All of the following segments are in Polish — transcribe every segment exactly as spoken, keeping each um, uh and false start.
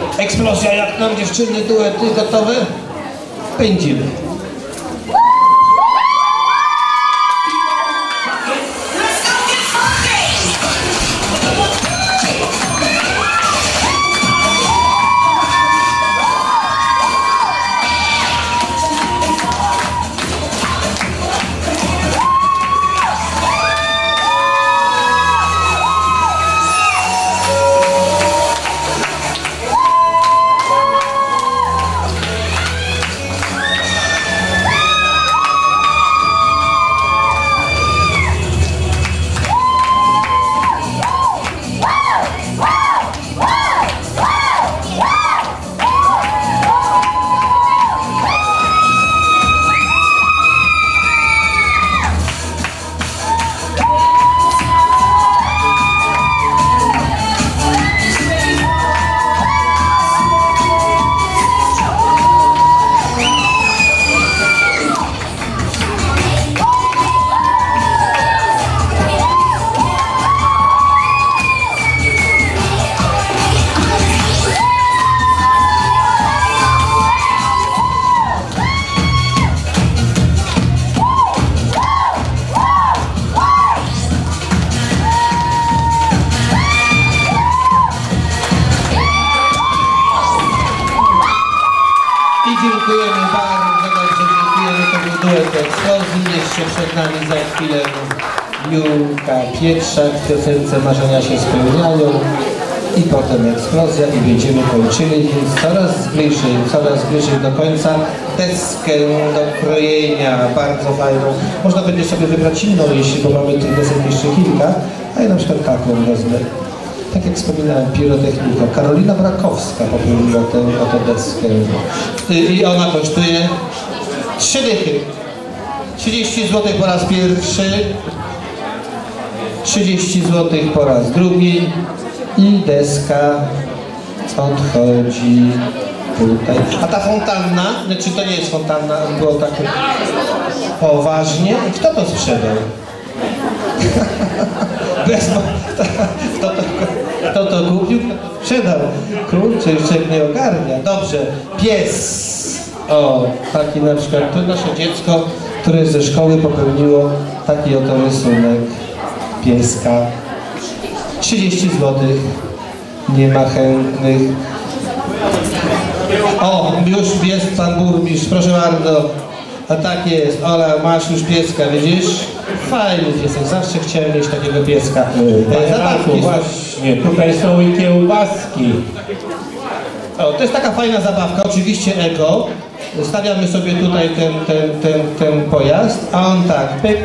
Eksplozja, jak nam dziewczyny, duety gotowe? Pędzimy. Dziękujemy bardzo, bardzo dziękujemy. To był duet Eksplozji. Jeszcze przed nami za chwilę Julka Pietrzak w piosence Marzenia się spełniają i potem Eksplozja i będziemy kończyli, więc coraz bliżej, coraz bliżej do końca. Deskę do krojenia, bardzo fajną. Można będzie sobie wybrać inną, jeśli, bo mamy tych desek jeszcze kilka, a ja na przykład taką wezmę. Tak jak wspominałem, pirotechnika. Karolina Brakowska popełniła tę oto deskę. I ona kosztuje trzy dychy. trzydzieści złotych po raz pierwszy, trzydzieści złotych po raz drugi i deska odchodzi tutaj. A ta fontanna, czy to nie jest fontanna, było takie poważnie? Kto to sprzedał? Bez, kto, to, kto to kupił, kto to sprzedał? Kurczę, jeszcze nie ogarnia. Dobrze, pies. O, taki na przykład, to nasze dziecko, które ze szkoły popełniło taki oto rysunek pieska. trzydzieści złotych. Nie ma chętnych. O, już jest pan burmistrz, proszę bardzo. A tak jest, Ola, masz już pieska, widzisz? Fajny piesek, zawsze chciałem mieć takiego pieska. Panie Marku, właśnie, tutaj są i kiełbaski. O, to jest taka fajna zabawka, oczywiście ego. Stawiamy sobie tutaj ten, ten, ten, ten pojazd, a on tak, pyk.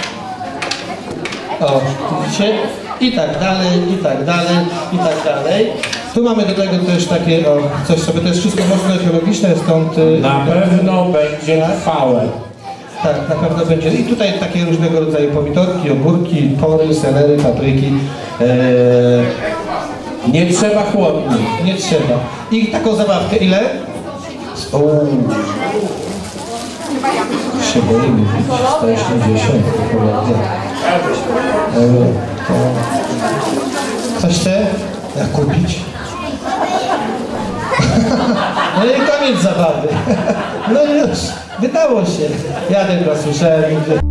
O, widzicie? I tak dalej, i tak dalej, i tak dalej. Tu mamy do tego też takie, o, coś sobie, to jest wszystko mocno ekologiczne, stąd... Na pewno będzie trwałe. Tak, na pewno będzie. I tutaj takie różnego rodzaju pomidorki, ogórki, pory, selery, papryki. Eee, nie trzeba chłodni. Nie trzeba. I taką zabawkę ile? O, się boimy. sto osiemdziesiąt. Euro. Coś chce? Jak kupić? No i koniec zabawy. No już, wydało się. Ja tylko słyszałem.